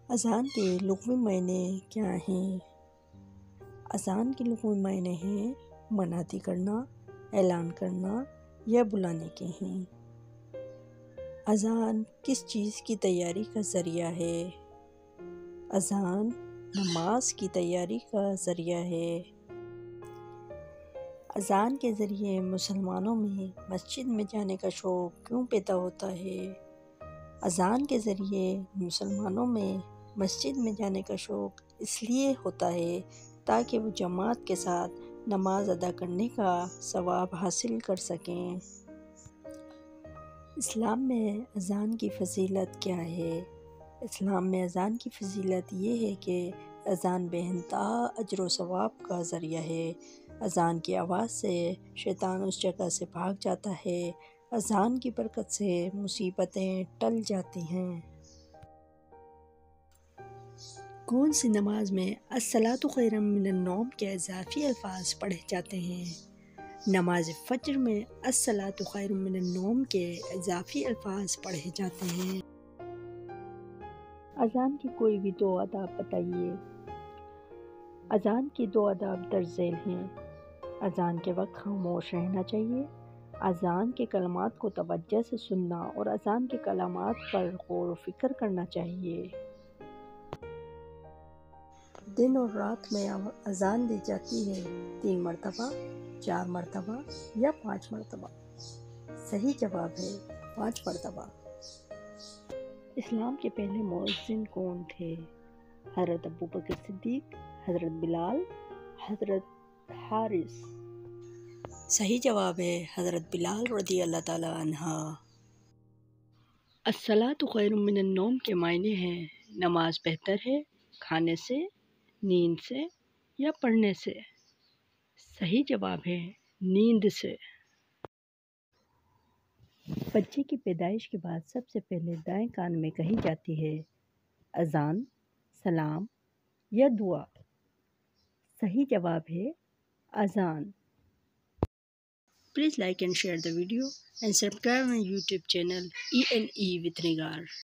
اذان کے لغوی معنی کیا ہیں؟ اذان کے لغوی معنی ہیں منادی کرنا، اعلان کرنا یا بلانے کے ہیں۔ اذان کس چیز کی تیاری کا ذریعہ ہے؟ اذان نماز کی تیاری کا ذریعہ ہے۔ اذان کے ذریعے مسلمانوں میں مسجد میں جانے کا شوق کیوں پیدا ہوتا ہے؟ اذان کے ذریعے مسلمانوں میں مسجد میں جانے کا شوق اس لیے ہوتا ہے تاکہ وہ جماعت کے ساتھ نماز ادا کرنے کا ثواب حاصل کر سکیں۔ اسلام میں اذان کی فضیلت کیا ہے؟ اسلام میں اذان کی فضیلت یہ ہے کہ اذان بے انتہا اجر و ثواب کا ذریعہ ہے۔ اذان کی آواز سے شیطان اس جگہ سے بھاگ جاتا ہے۔ اذان کی برکت سے مصیبتیں ٹل جاتی ہیں۔ کون سی نماز میں الصلاۃ خیر من النوم کے اضافی الفاظ پڑھے جاتے ہیں؟ نماز فجر میں الصلاۃ خیر من النوم کے اضافی الفاظ پڑھے جاتے ہیں۔ اذان کی کوئی بھی دو آداب بتائیے۔ اذان کی دو آداب درج ذیل ہیں۔ اذان کے وقت خاموش رہنا چاہیے، اذان کے کلمات کو توجہ سے سننا اور اذان کے کلمات پر غور و فکر کرنا چاہیے۔ دن اور رات میں اذان دی جاتی ہے 3 مرتبہ، 4 مرتبہ یا 5 مرتبہ؟ صحیح جواب ہے 5 مرتبہ۔ اسلام کے پہلے مؤذن کون تھے؟ حضرت ابوبکر صدیق، حضرت بلال، حضرت حارث؟ صحیح جواب ہے حضرت بلال رضی اللہ تعالی عنہ۔ الصلاۃ خیر من النوم کے معنی ہیں نماز بہتر ہے کھانے سے، نیند سے یا پڑھنے سے؟ صحیح جواب ہے نیند سے۔ بچے کی پیدائش کے بعد سب سے پہلے دائیں کان میں کہی جاتی ہے اذان، سلام یا دعا؟ صحیح جواب ہے اذان۔ Please like and share the video and subscribe my YouTube channel ENE with Nigar.